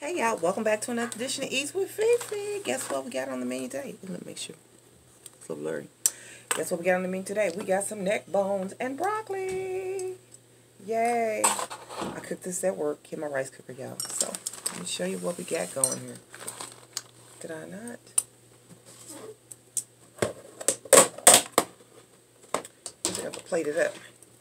Hey y'all, welcome back to another edition of Eats with Fefe. Guess what we got on the menu today? Let me make sure it's a little blurry. Guess what we got on the menu today? We got some neck bones and broccoli. Yay. I cooked this at work in my rice cooker, y'all. So, let me show you what we got going here. Did I not? I think I have to plate it up.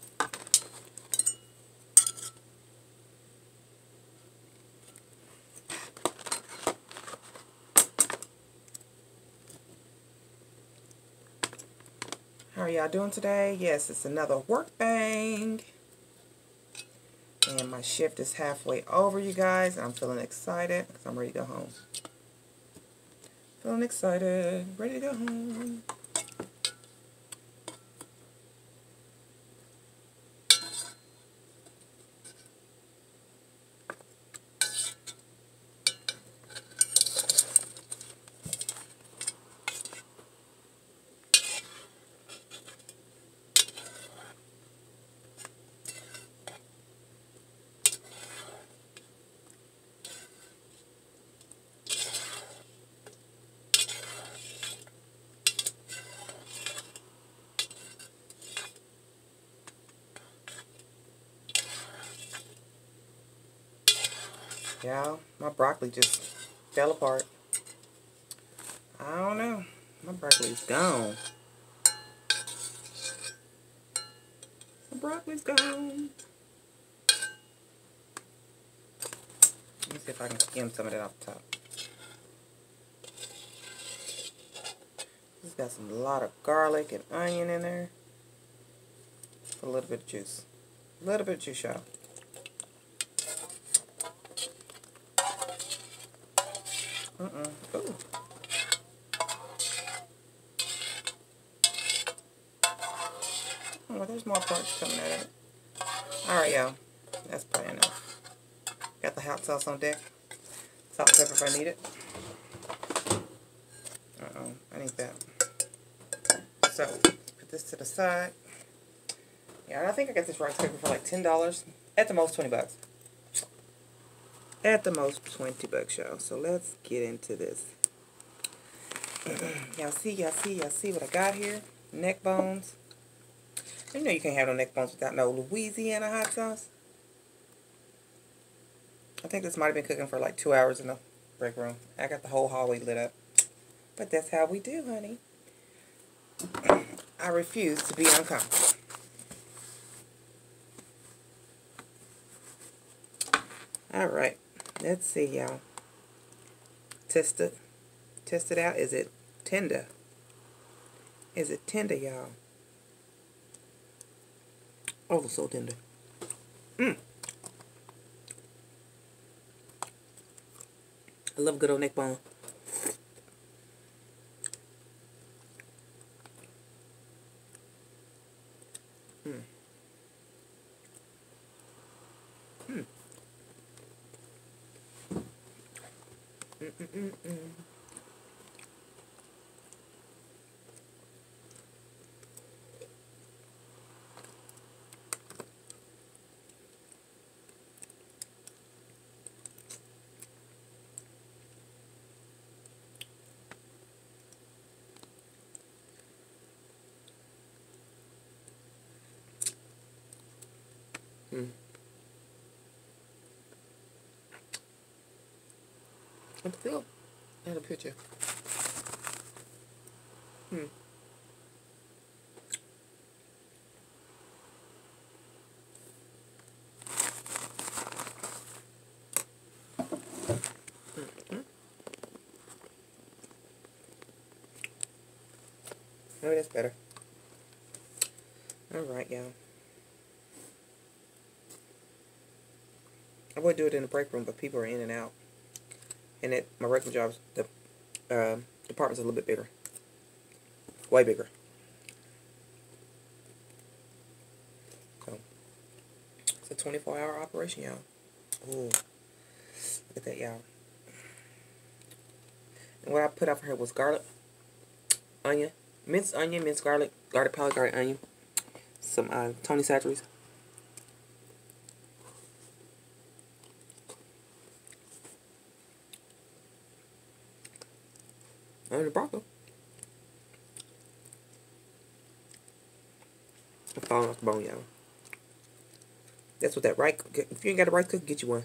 How are y'all doing today? Yes, it's another Workbang. And my shift is halfway over, you guys. And I'm feeling excited because I'm ready to go home. Feeling excited. Ready to go home. Y'all, my broccoli just fell apart. I don't know. My broccoli's gone. My broccoli's gone. Let me see if I can skim some of that off the top. It's got a lot of garlic and onion in there. A little bit of juice. A little bit of juice, y'all. Ooh. Oh, there's more parts coming out of it. Alright, y'all. That's probably enough. Got the hot sauce on deck. Salt and pepper if I need it. I need that. So, put this to the side. Yeah, I think I got this rice cooker for like $10. At the most, 20 bucks. At the most, 20 bucks, y'all. So let's get into this. Y'all see what I got here? Neck bones. You know you can't have no neck bones without no Louisiana hot sauce. I think this might have been cooking for like 2 hours in the break room. I got the whole hallway lit up. But that's how we do, honey. I refuse to be uncomfortable. Alright. Let's see, y'all. Test it. Test it out. Is it tender? Is it tender, y'all? Oh, it's so tender. I love a good old neck bone. What's the feel? I had a picture. Maybe that's better. Alright, y'all. I would do it in the break room, but people are in and out. And at my regular jobs, the department's a little bit bigger. Way bigger. So, it's a 24-hour operation, y'all. Ooh. Look at that, y'all. And what I put out for her was garlic, onion, minced garlic, garlic powder, garlic onion, some Tony Chachere's, And the broccoli. I'm falling off the bone, y'all. That's what that rice. If you ain't got a rice cooker, get you one.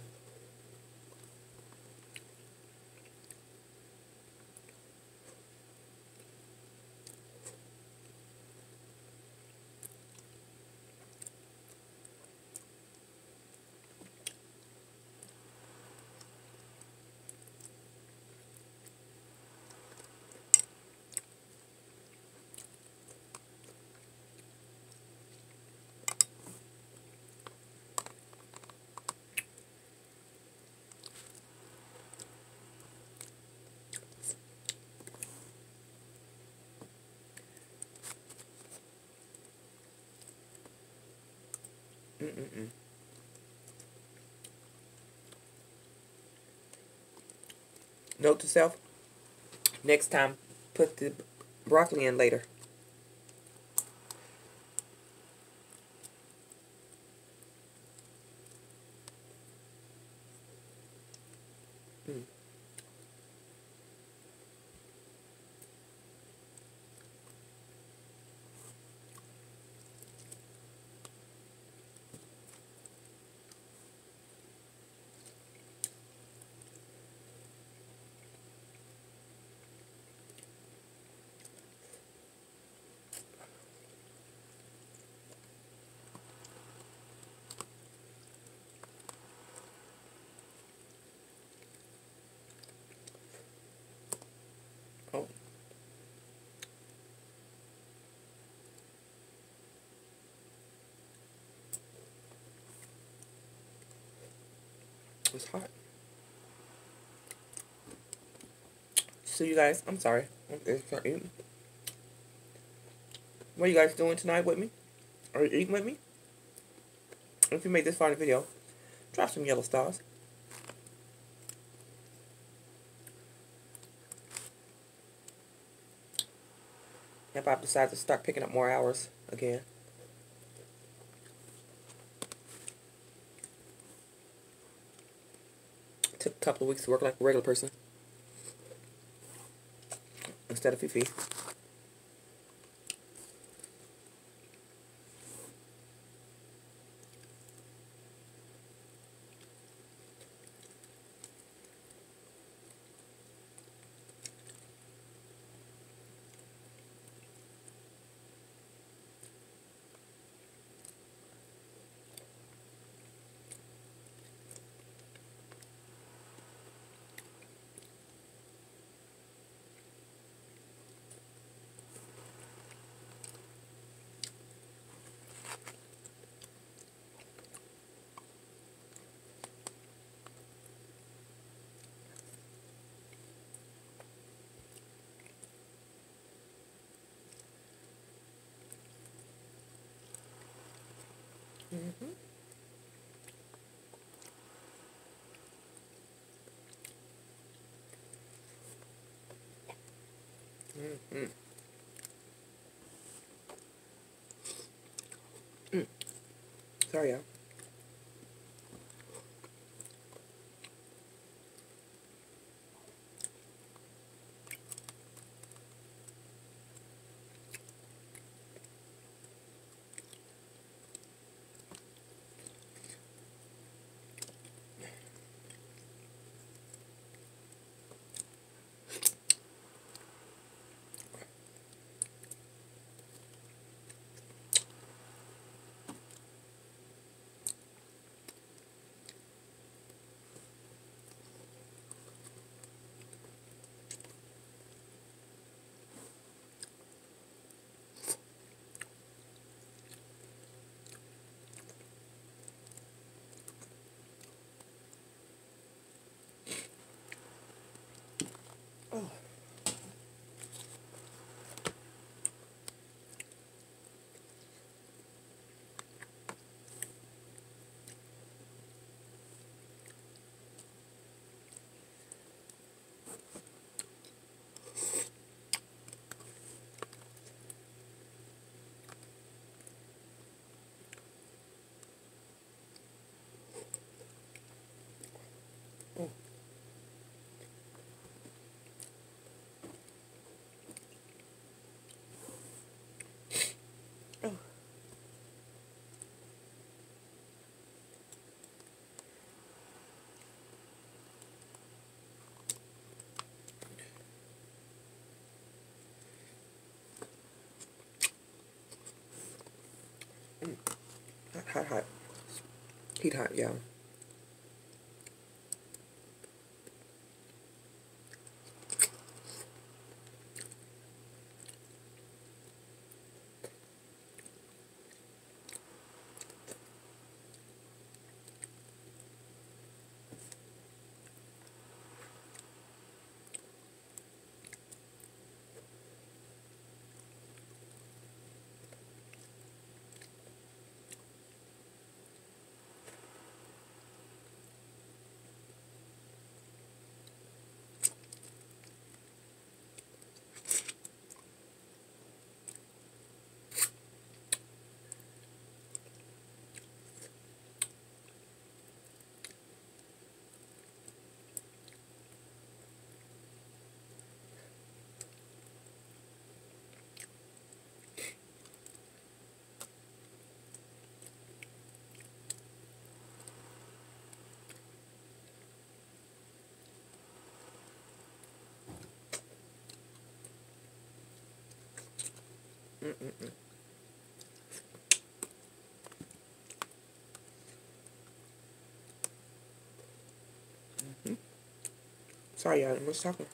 Note to self, next time, put the broccoli in later. Oh. It's hot. So you guys, I'm sorry. What are you guys doing tonight with me? Are you eating with me? If you made this far in the video, drop some yellow stars. If I decide to start picking up more hours again. Took a couple of weeks to work like a regular person. Instead of Fefe. Sorry, y'all. Heat hot, yeah. Sorry, y'all. I was talking.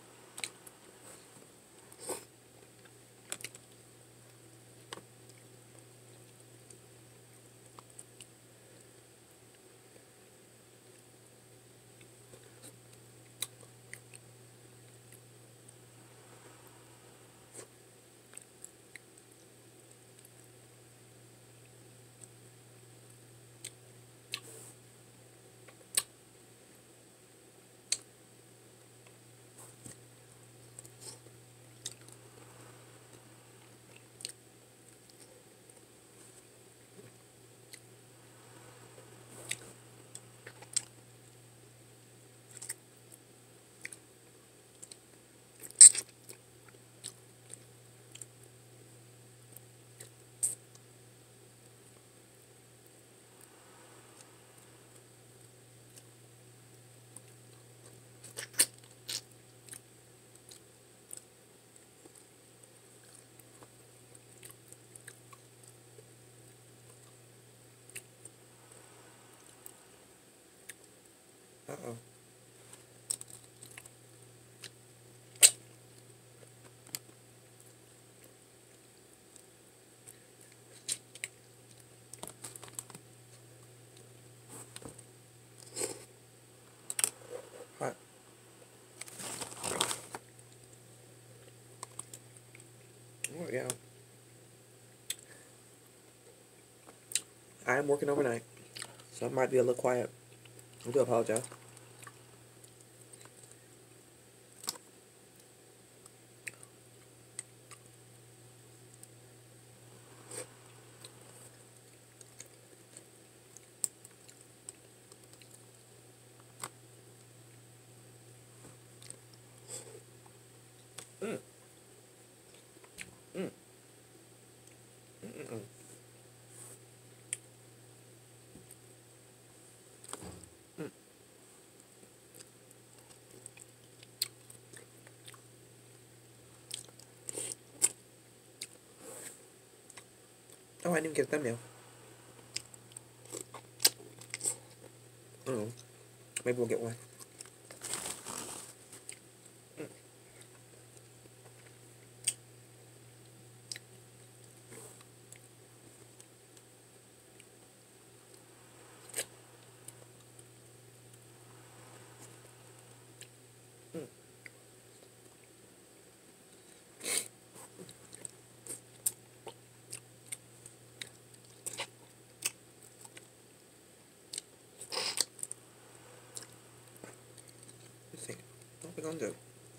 Uh-oh. Hot. Oh, yeah. I am working overnight, so I might be a little quiet. I do apologize. Mm. Mm. Mm-mm. Mm. Oh, I didn't even get a thumbnail. Mm. Maybe we'll get one. Mm. Let's see. What we gonna do?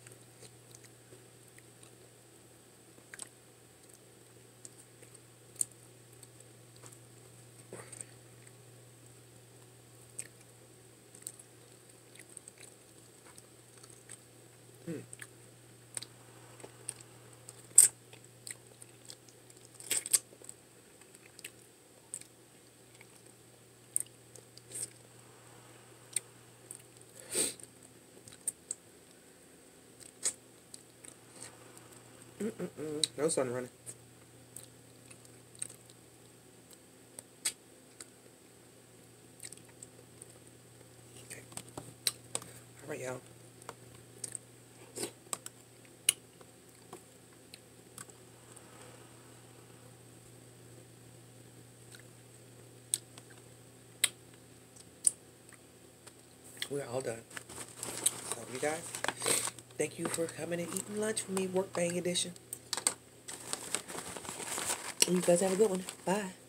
Mm. Mm-mm-mm. No sun running. All right, y'all. We're all done. So, you guys, thank you for coming and eating lunch with me, Workbang edition. You guys have a good one. Bye.